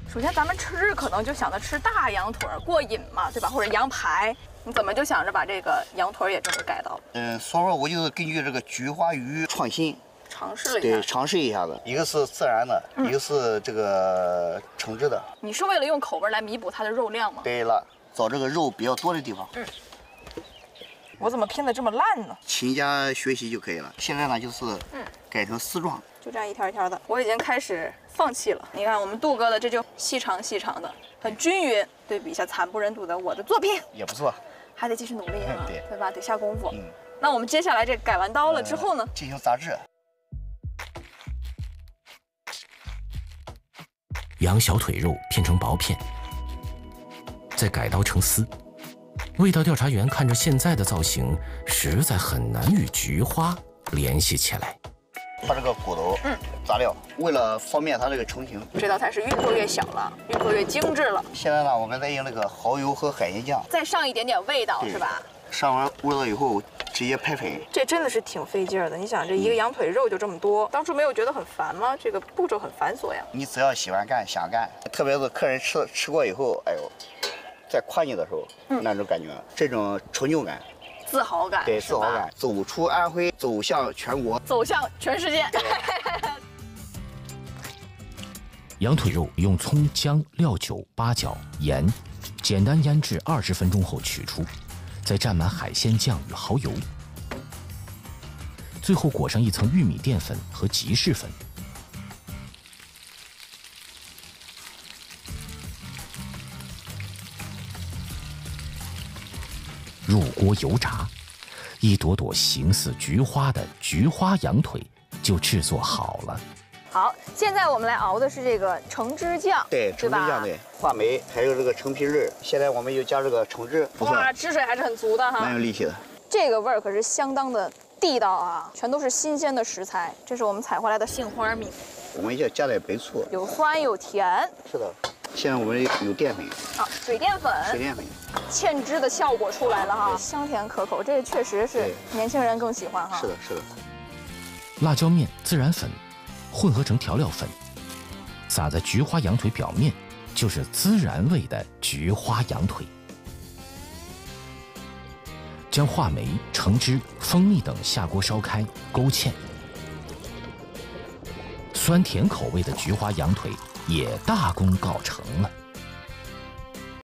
首先咱们吃可能就想着吃大羊腿过瘾嘛，对吧？或者羊排，你怎么就想着把这个羊腿也这么改刀？ 所以说我就是根据这个菊花鱼创新， 尝试了一下， 对，尝试一下子。一个是自然的，一个是这个成制的。 你是为了用口味来弥补它的肉量吗？ 对了，找这个肉比较多的地方。 我怎么拼的这么烂呢？ 勤加学习就可以了。现在呢，就是改成丝状， 就这样一条一条的。我已经开始放弃了。你看我们杜哥的这就细长细长的，很均匀。对比一下惨不忍睹的我的作品， 也不错， 还得继续努力啊，对吧？得下功夫。 那我们接下来这改完刀了之后呢？ 进行炸制。 羊小腿肉片成薄片，再改刀成丝。味道调查员看着现在的造型，实在很难与菊花联系起来。 把这个骨头炸掉，为了方便它这个成型。 这道菜是越做越小了，越做越精致了。 现在呢，我们再用那个蚝油和海鲜酱， 再上一点点味道，是吧？ 上完味道以后，直接拍粉。 这真的是挺费劲儿的。你想，这一个羊腿肉就这么多，当初没有觉得很烦吗？这个步骤很繁琐呀。 你只要喜欢干，想干，特别是客人吃过以后，哎呦，在夸你的时候，那种感觉，这种成就感。 自豪感， 对，自豪感，走出安徽，走向全国， 走向全世界。 羊腿肉用葱、姜、料酒、八角、盐，简单腌制20分钟后取出，再蘸满海鲜酱与蚝油，最后裹上一层玉米淀粉和吉士粉。入锅油炸，一朵朵形似菊花的菊花羊腿就制作好了。 好，现在我们来熬的是这个橙汁酱， 对，橙汁酱对，话梅还有这个橙皮粒，现在我们又加这个橙汁， 哇，汁水还是很足的哈， 蛮有力气的。 这个味儿可是相当的地道啊，全都是新鲜的食材。这是我们采回来的杏花米， 我们要加点白醋， 有酸有甜。 是的。现在我们有淀粉， 水淀粉，芡汁的效果出来了哈，香甜可口，这确实是年轻人更喜欢哈。 是的，是的。 辣椒面、孜然粉混合成调料粉，撒在菊花羊腿表面，就是孜然味的菊花羊腿。将话梅、橙汁、蜂蜜等下锅烧开，勾芡。酸甜口味的菊花羊腿也大功告成了。